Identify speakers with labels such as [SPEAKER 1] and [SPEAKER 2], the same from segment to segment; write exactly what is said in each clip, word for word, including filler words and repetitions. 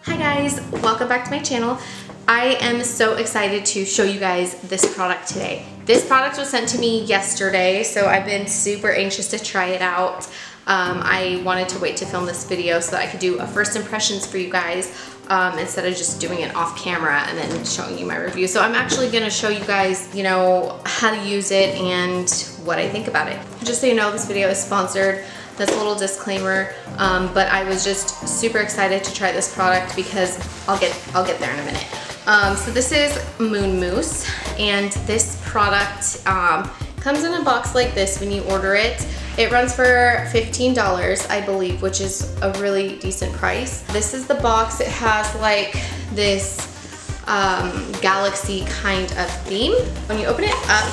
[SPEAKER 1] Hi guys, welcome back to my channel. I am so excited to show you guys this product today. This product was sent to me yesterday, so I've been super anxious to try it out. Um, I wanted to wait to film this video so that I could do a first impressions for you guys um, instead of just doing it off camera and then showing you my review. So I'm actually gonna show you guys, you know, how to use it and what I think about it. Just so you know, this video is sponsored. That's a little disclaimer, um, but I was just super excited to try this product because I'll get I'll get there in a minute. Um, so this is Moon Mousse, and this product um, comes in a box like this when you order it. It runs for fifteen dollars, I believe, which is a really decent price. This is the box. It has like this um, galaxy kind of theme. When you open it up,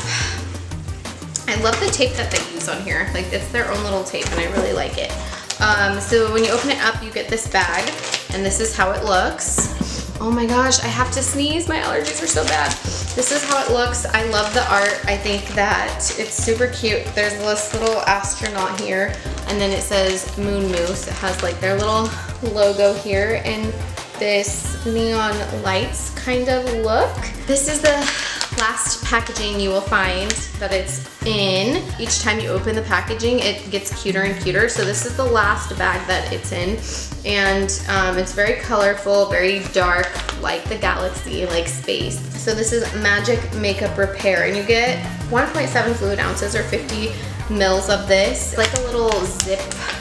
[SPEAKER 1] I love the tape that they use on here. Like, it's their own little tape and I really like it. Um, so when you open it up, you get this bag and this is how it looks. Oh my gosh, I have to sneeze. My allergies are so bad. This is how it looks. I love the art. I think that it's super cute. There's this little astronaut here and then it says Moon Mousse. It has like their little logo here and this neon lights kind of look. This is the last packaging you will find that it's in. Each time you open the packaging, it gets cuter and cuter. So this is the last bag that it's in. And um, it's very colorful, very dark, like the galaxy, like space. So this is Magic Makeup Repair, and you get one point seven fluid ounces or fifty mils of this. It's like a little zip,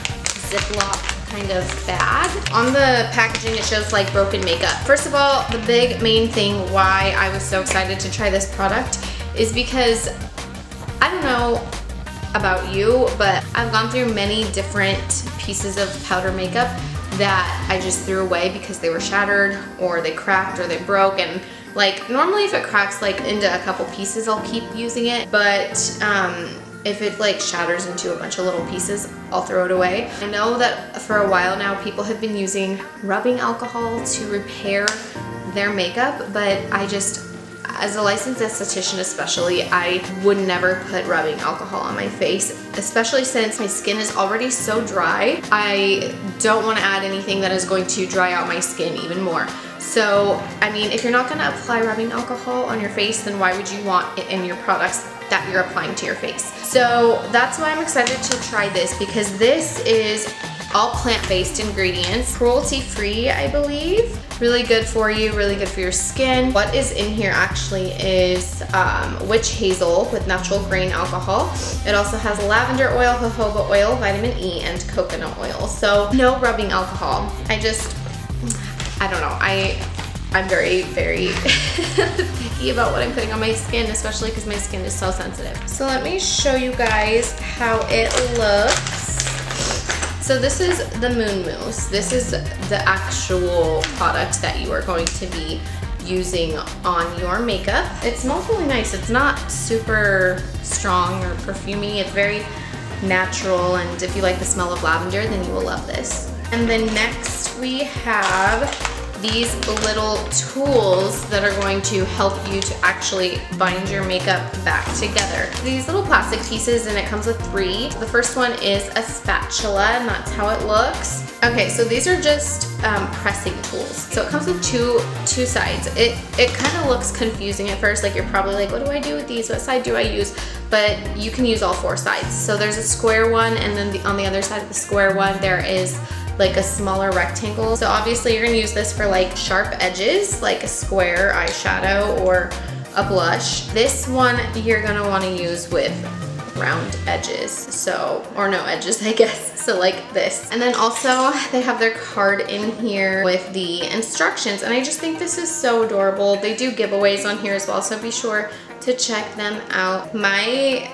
[SPEAKER 1] Ziploc kind of bag. On the packaging, it shows like broken makeup. First of all, the big main thing why I was so excited to try this product is because I don't know about you, but I've gone through many different pieces of powder makeup that I just threw away because they were shattered or they cracked or they broke. And like normally if it cracks like into a couple pieces, I'll keep using it, but um, if it like shatters into a bunch of little pieces, I'll throw it away. I know that for a while now people have been using rubbing alcohol to repair their makeup, but I just, as a licensed esthetician especially, I would never put rubbing alcohol on my face, especially since my skin is already so dry. I don't want to add anything that is going to dry out my skin even more. So, I mean, if you're not going to apply rubbing alcohol on your face, then why would you want it in your products that you're applying to your face? So that's why I'm excited to try this, because this is all plant-based ingredients, cruelty-free, I believe. Really good for you, really good for your skin. What is in here actually is um, witch hazel with natural grain alcohol. It also has lavender oil, jojoba oil, vitamin E, and coconut oil. So no rubbing alcohol. I just, I don't know. I, I'm very, very picky about what I'm putting on my skin, especially because my skin is so sensitive. So let me show you guys how it looks. So this is the Moon Mousse. This is the actual product that you are going to be using on your makeup. It smells really nice. It's not super strong or perfumey. It's very natural, and if you like the smell of lavender, then you will love this. And then next we have these little tools that are going to help you to actually bind your makeup back together. These little plastic pieces, and it comes with three. The first one is a spatula, and that's how it looks. Okay, so these are just um, pressing tools. So it comes with two two sides. It, it kind of looks confusing at first, like you're probably like, what do I do with these? What side do I use? But you can use all four sides. So there's a square one, and then the, on the other side of the square one, there is like a smaller rectangle. So obviously you're gonna use this for like sharp edges, like a square eyeshadow or a blush. This one you're gonna wanna use with round edges, so, or no edges, I guess. So like this. And then also they have their card in here with the instructions, and I just think this is so adorable. They do giveaways on here as well, so be sure to check them out. My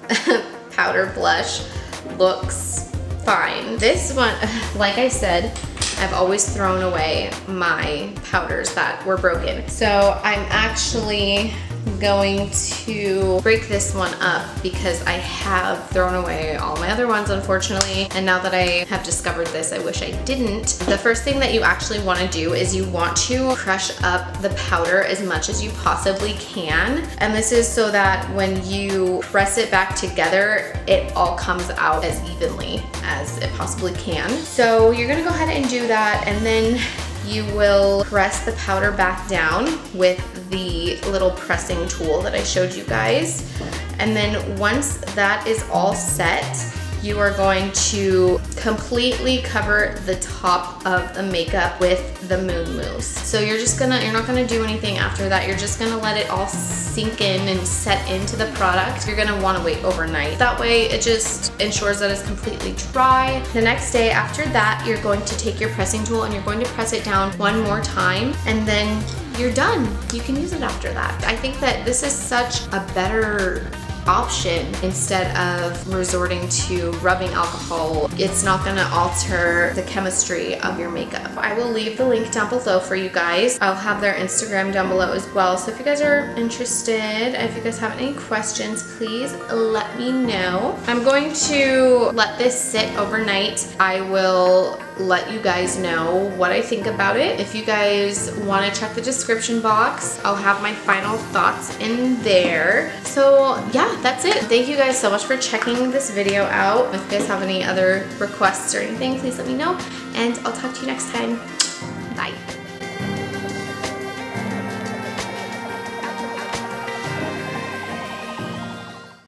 [SPEAKER 1] powder blush looks fine. This one, like I said, I've always thrown away my powders that were broken. So I'm actually going to break this one up because I have thrown away all my other ones, unfortunately. And now that I have discovered this, I wish I didn't. The first thing that you actually want to do is you want to crush up the powder as much as you possibly can. And this is so that when you press it back together, it all comes out as evenly as it possibly can. So you're gonna go ahead and do that, and then you will press the powder back down with the little pressing tool that I showed you guys. And then once that is all set, you are going to completely cover the top of the makeup with the Moon Mousse. So you're just gonna, you're not gonna do anything after that. You're just gonna let it all sink in and set into the product. You're gonna wanna wait overnight. That way it just ensures that it's completely dry. The next day after that, you're going to take your pressing tool and you're going to press it down one more time, and then you're done. You can use it after that. I think that this is such a better option instead of resorting to rubbing alcohol. It's not gonna alter the chemistry of your makeup. I will leave the link down below for you guys. I'll have their Instagram down below as well. So if you guys are interested, if you guys have any questions, please let me know. I'm going to let this sit overnight. I will let you guys know what I think about it. If you guys want to check the description box, I'll have my final thoughts in there. So yeah, that's it. Thank you guys so much for checking this video out. If you guys have any other requests or anything, please let me know, and I'll talk to you next time. Bye.